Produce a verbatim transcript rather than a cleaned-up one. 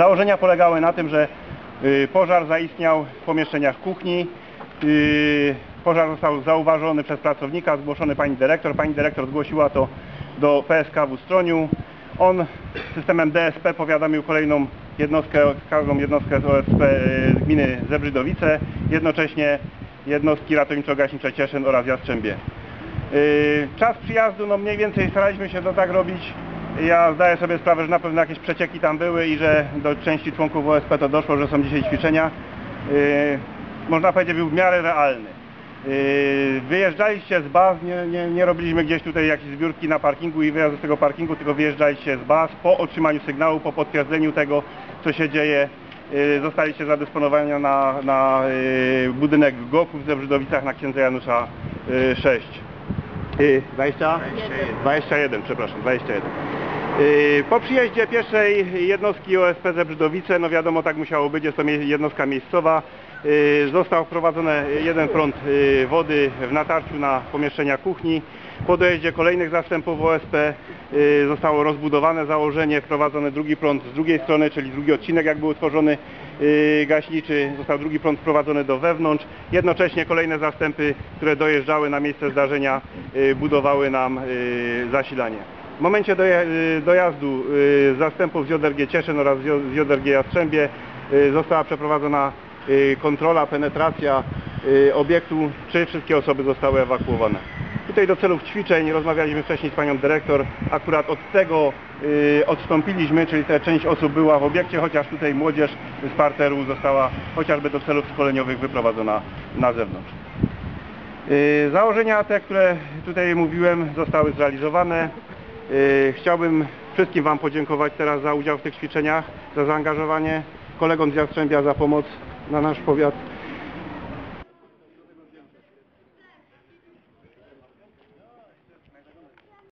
Założenia polegały na tym, że pożar zaistniał w pomieszczeniach kuchni. Pożar został zauważony przez pracownika, zgłoszony pani dyrektor. Pani dyrektor zgłosiła to do P S K w Ustroniu. On systemem D S P powiadomił kolejną jednostkę, każdą jednostkę z O S P gminy Zebrzydowice, jednocześnie jednostki ratowniczo-gaśnicze Cieszyn oraz Jastrzębie. Czas przyjazdu, no mniej więcej staraliśmy się to tak robić. Ja zdaję sobie sprawę, że na pewno jakieś przecieki tam były i że do części członków O S P to doszło, że są dzisiaj ćwiczenia. Można powiedzieć, był w miarę realny. Wyjeżdżaliście z baz, nie, nie, nie robiliśmy gdzieś tutaj jakieś zbiórki na parkingu i wyjazdu z tego parkingu, tylko wyjeżdżaliście z baz po otrzymaniu sygnału, po potwierdzeniu tego, co się dzieje. Zostaliście zadysponowani na, na budynek GOP-u w Zebrzydowicach na Księdza Janusza sześć. dwadzieścia? dwadzieścia jeden, przepraszam, dwadzieścia jeden. Po przyjeździe pierwszej jednostki O S P Zebrzydowice, no wiadomo, tak musiało być, jest to jednostka miejscowa, został wprowadzony jeden prąd wody w natarciu na pomieszczenia kuchni. Po dojeździe kolejnych zastępów O S P zostało rozbudowane założenie, wprowadzony drugi prąd z drugiej strony, czyli drugi odcinek jak był utworzony gaśniczy, został drugi prąd wprowadzony do wewnątrz. Jednocześnie kolejne zastępy, które dojeżdżały na miejsce zdarzenia, budowały nam zasilanie. W momencie dojazdu zastępów z J R G Cieszyn oraz z J R G Jastrzębie została przeprowadzona kontrola, penetracja obiektu, czy wszystkie osoby zostały ewakuowane. Tutaj do celów ćwiczeń rozmawialiśmy wcześniej z panią dyrektor, akurat od tego odstąpiliśmy, czyli ta część osób była w obiekcie, chociaż tutaj młodzież z parteru została chociażby do celów szkoleniowych wyprowadzona na zewnątrz. Założenia te, które tutaj mówiłem, zostały zrealizowane. Chciałbym wszystkim wam podziękować teraz za udział w tych ćwiczeniach, za zaangażowanie, kolegom z Jastrzębia za pomoc na nasz powiat.